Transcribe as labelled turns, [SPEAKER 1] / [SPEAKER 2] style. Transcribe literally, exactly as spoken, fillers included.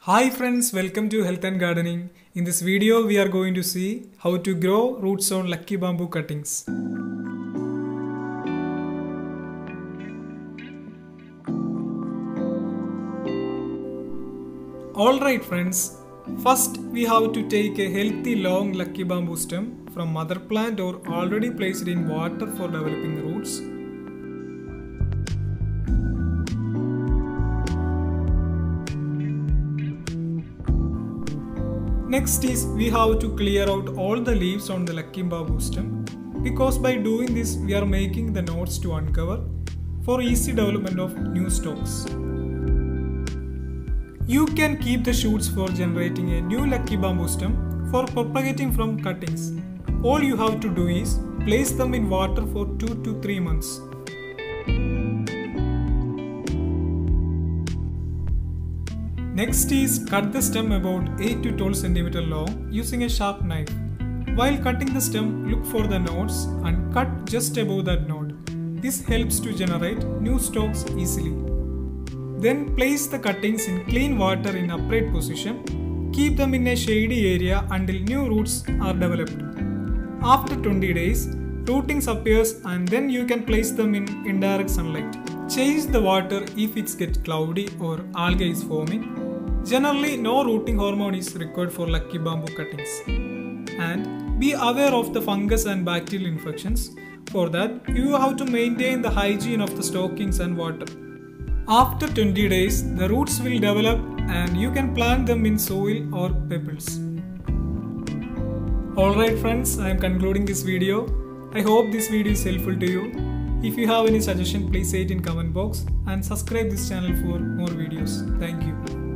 [SPEAKER 1] Hi friends, welcome to Health and Gardening. In this video we are going to see how to grow roots on lucky bamboo cuttings. Alright friends, first we have to take a healthy long lucky bamboo stem from mother plant or already placed in water for developing roots. Next is we have to clear out all the leaves on the lucky bamboo stem, because by doing this we are making the knots to uncover for easy development of new stalks. You can keep the shoots for generating a new lucky bamboo stem for propagating from cuttings. All you have to do is place them in water for two to three months. Next is cut the stem about eight to twelve centimeters long using a sharp knife. While cutting the stem, look for the knots and cut just above that knot. This helps to generate new stalks easily. Then place the cuttings in clean water in upright position. Keep them in a shady area until new roots are developed. After twenty days, rootings appears and then you can place them in indirect sunlight. Change the water if it gets cloudy or algae is forming. Generally, no rooting hormone is required for lucky bamboo cuttings. And be aware of the fungus and bacterial infections. For that, you have to maintain the hygiene of the stockings and water. After twenty days, the roots will develop and you can plant them in soil or pebbles. Alright friends, I am concluding this video. I hope this video is helpful to you. If you have any suggestion, please say it in comment box and subscribe this channel for more videos. Thank you.